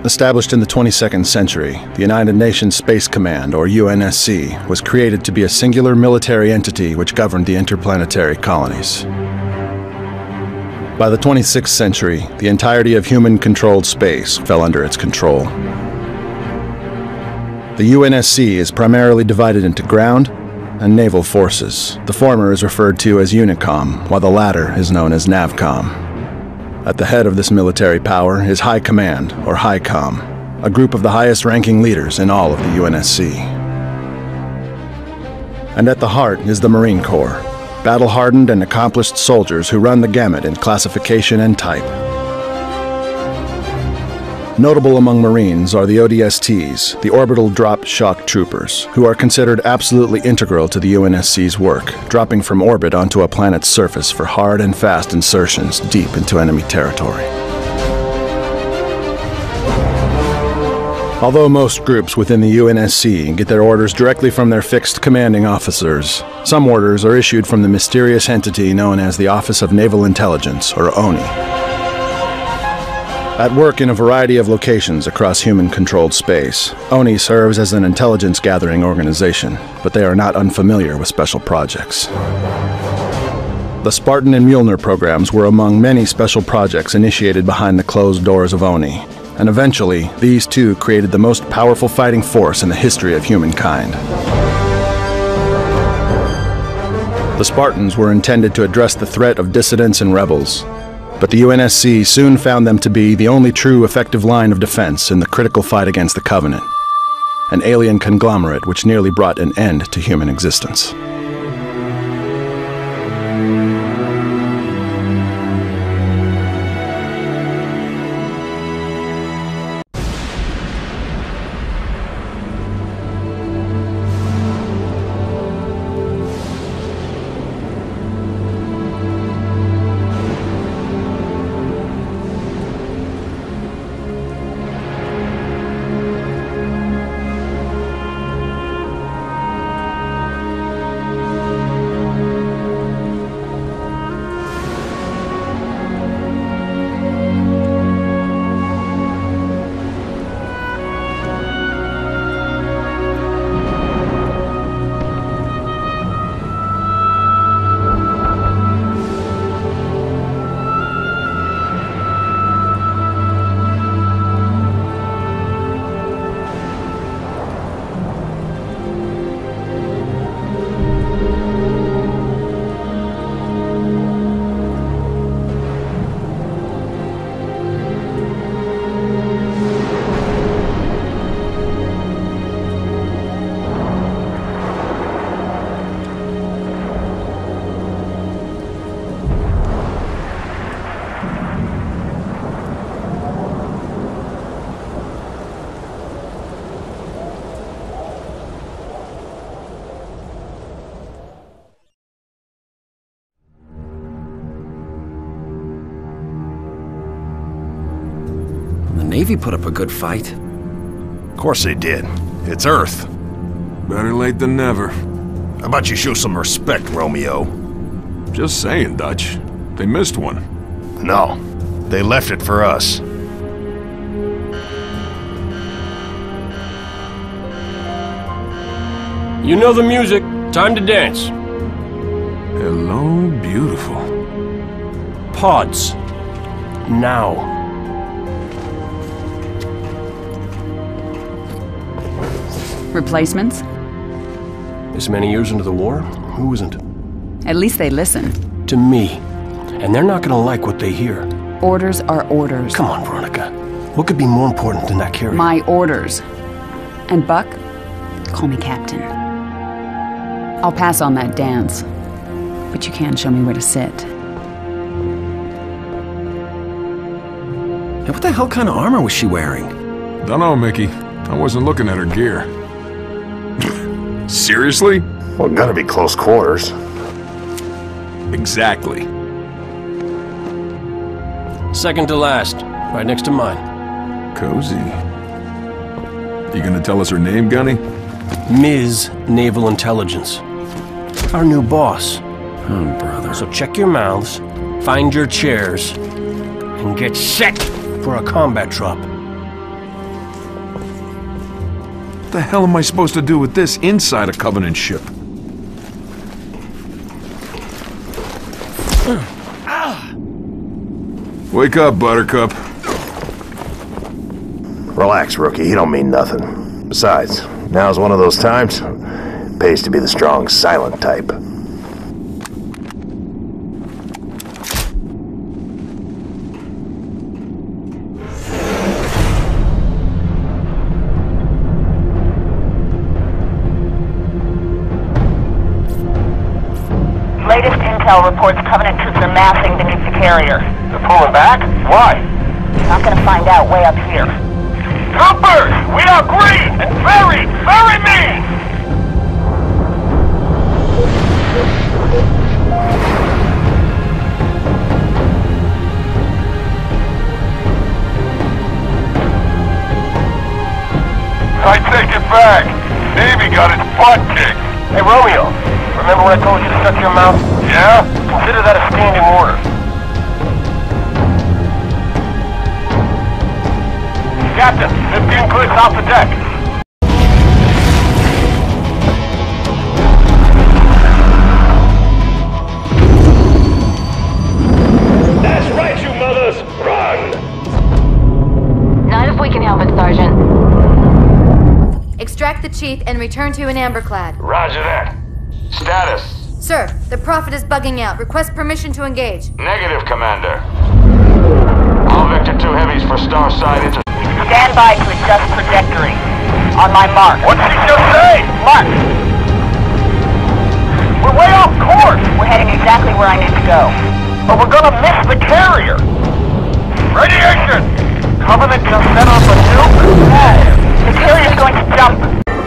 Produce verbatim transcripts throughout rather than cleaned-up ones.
Established in the twenty-second century, the United Nations Space Command, or U N S C, was created to be a singular military entity which governed the interplanetary colonies. By the twenty-sixth century, the entirety of human-controlled space fell under its control. The U N S C is primarily divided into ground and naval forces. The former is referred to as UNICOM, while the latter is known as NAVCOM. At the head of this military power is High Command, or HICOM, a group of the highest-ranking leaders in all of the U N S C. And at the heart is the Marine Corps, battle-hardened and accomplished soldiers who run the gamut in classification and type. Notable among Marines are the O D S Ts, the Orbital Drop Shock Troopers, who are considered absolutely integral to the U N S C's work, dropping from orbit onto a planet's surface for hard and fast insertions deep into enemy territory. Although most groups within the U N S C get their orders directly from their fixed commanding officers, some orders are issued from the mysterious entity known as the Office of Naval Intelligence, or O N I. At work in a variety of locations across human-controlled space, O N I serves as an intelligence-gathering organization, but they are not unfamiliar with special projects. The Spartan and Mjolnir programs were among many special projects initiated behind the closed doors of O N I, and eventually, these two created the most powerful fighting force in the history of humankind. The Spartans were intended to address the threat of dissidents and rebels, but the U N S C soon found them to be the only true effective line of defense in the critical fight against the Covenant, an alien conglomerate which nearly brought an end to human existence. The Navy put up a good fight. Of course they did. It's Earth. Better late than never. How about you show some respect, Romeo? Just saying, Dutch. They missed one. No. They left it for us. You know the music. Time to dance. Hello, beautiful. Pods. Now. Replacements? This many years into the war, who isn't? At least they listen. To me. And they're not gonna like what they hear. Orders are orders. Come on, Veronica. What could be more important than that carrier? My orders. And Buck, call me Captain. I'll pass on that dance, but you can show me where to sit. Hey, what the hell kind of armor was she wearing? Dunno, Mickey. I wasn't looking at her gear. Seriously? Well, gotta be close quarters. Exactly. Second to last, right next to mine. Cozy. You gonna tell us her name, Gunny? Miz Naval Intelligence. Our new boss. Oh, brother. So check your mouths, find your chairs, and get set for a combat drop. the hell am I supposed to do with this inside a Covenant ship? Wake up, Buttercup. Relax, rookie. He don't mean nothing. Besides, now's one of those times. Pays to be the strong, silent type. Latest intel reports Covenant troops are massing beneath the carrier. They're pulling back? Why? Not gonna find out way up here. Troopers! We are green and very, very mean! I take it back. Navy got its butt kicked. Hey, Romeo. Remember when I told you to shut your mouth? Yeah? Consider that a standing order. Captain, fifteen clicks off the deck. That's right, you mothers! Run! Not if we can help it, Sergeant. Extract the chief and return to an amberclad. Roger that. Status. Sir, the Prophet is bugging out. Request permission to engage. Negative, Commander. All Vector two heavies for star side into... Stand by to adjust trajectory. On my mark. What did he just say? Mark! We're way off course! We're heading exactly where I need to go. But we're gonna miss the carrier! Radiation! Covenant just set off a nuke? Yeah. The carrier's going to jump!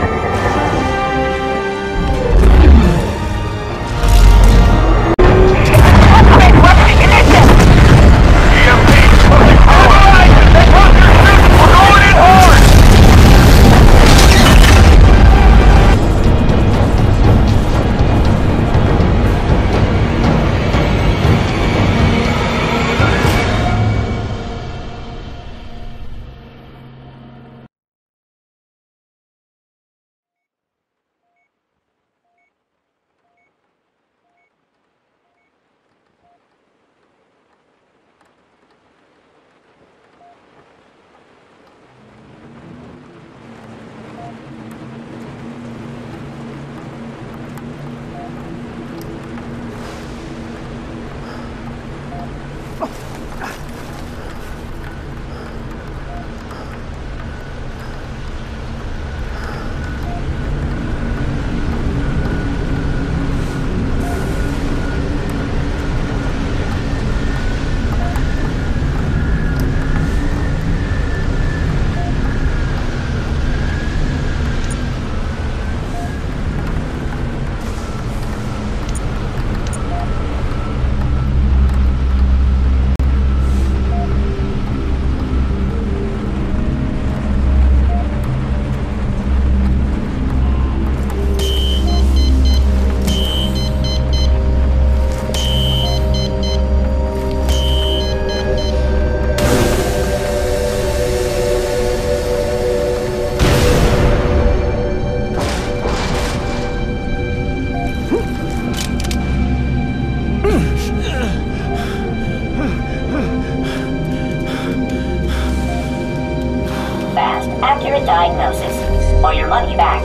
Accurate diagnosis, or your money back.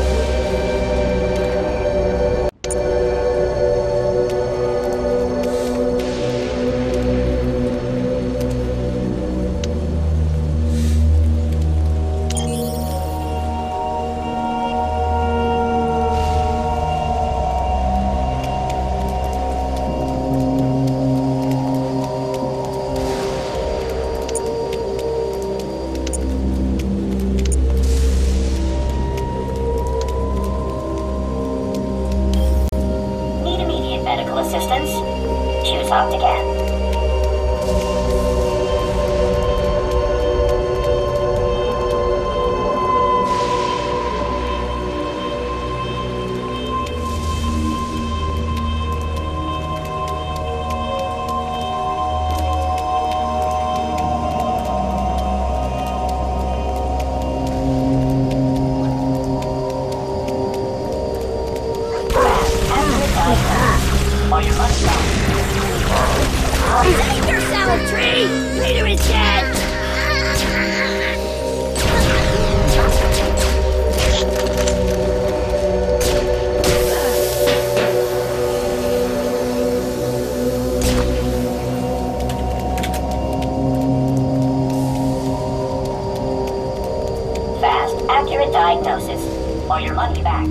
money back. Save yourself, Tree! Peter is dead! Fast, accurate diagnosis, or your money back.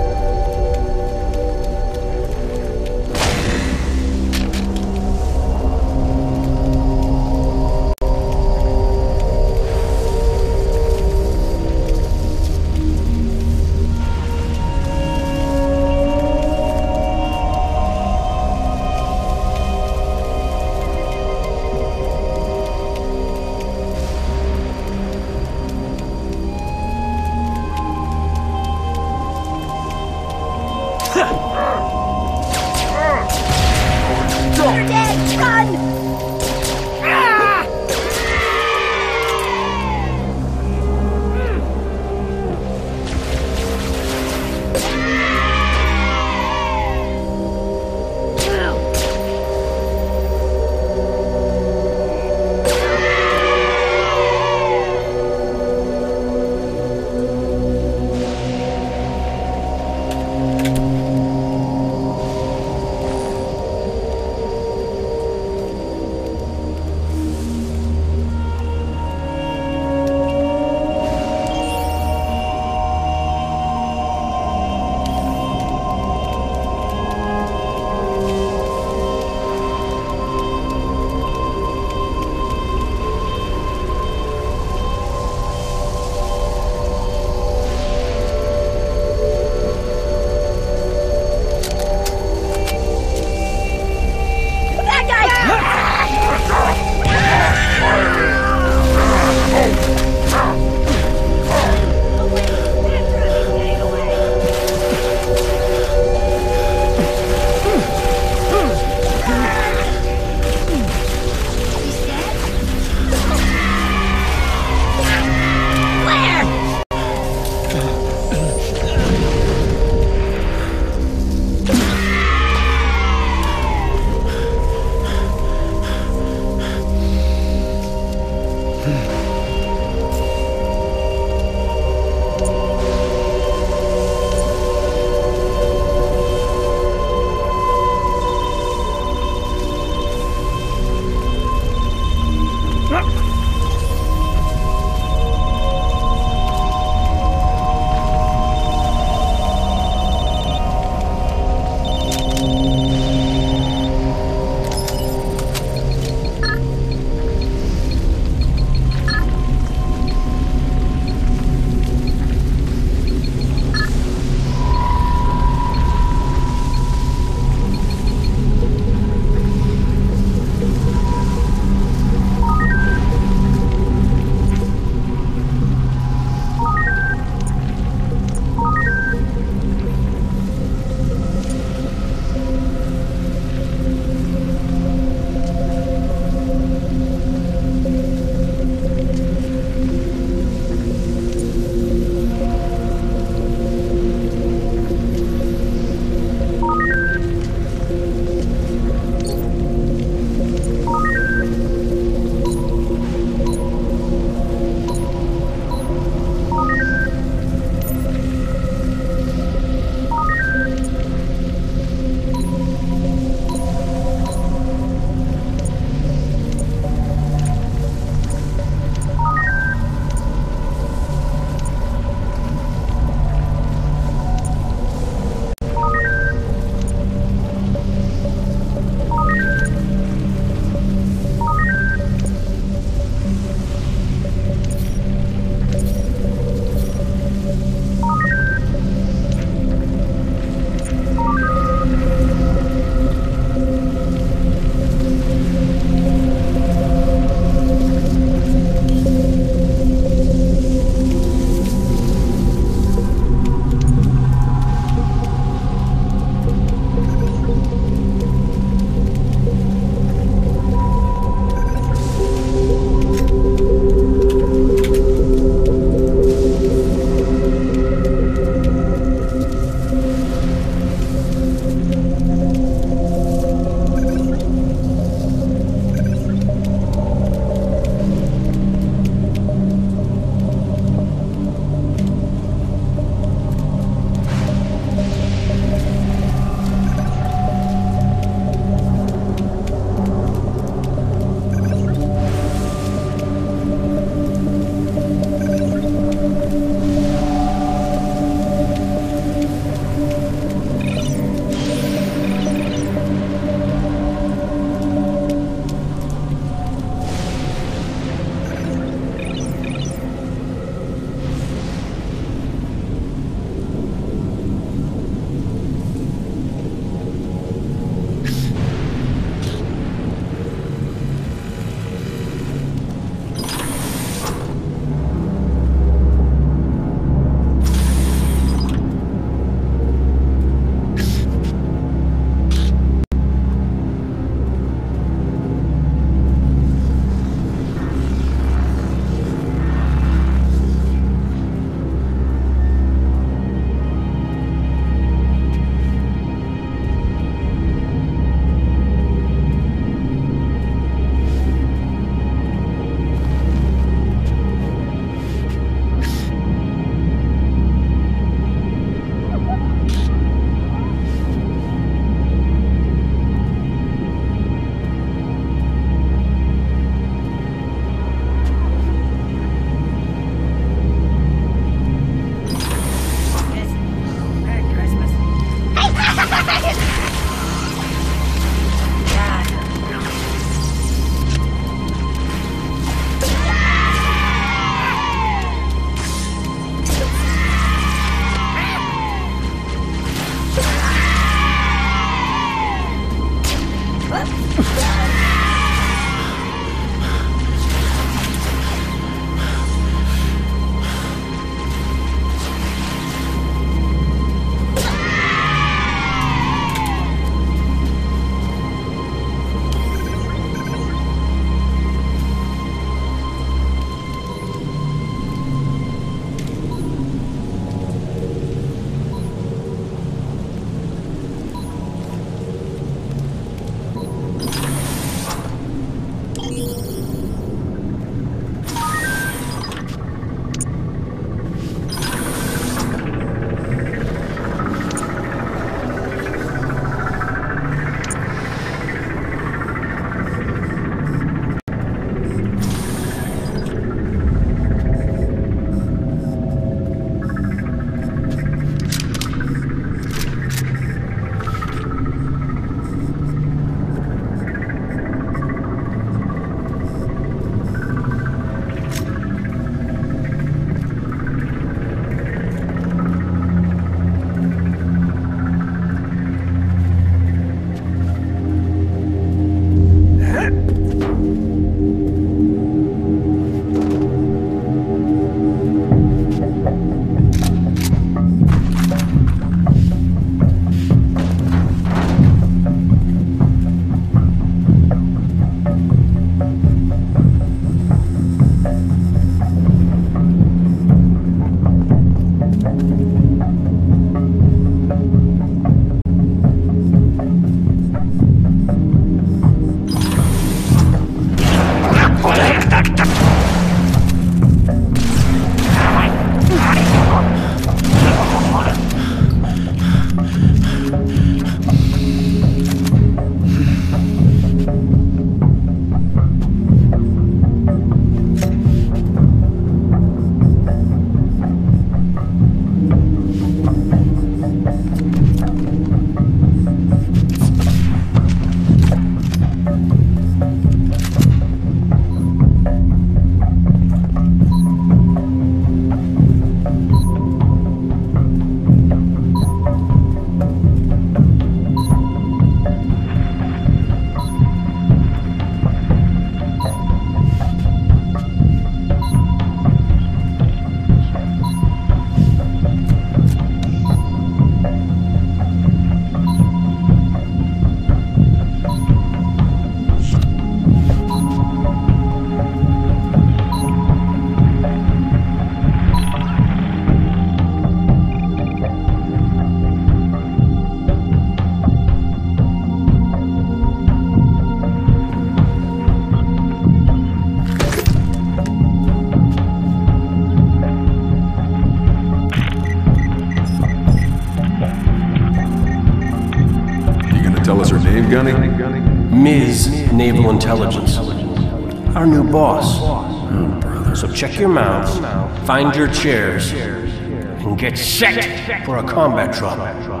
tell us her name, Gunny? Miz Naval Intelligence. Our new boss. Oh, brother. So check your mouths, find your chairs, and get set for a combat drop.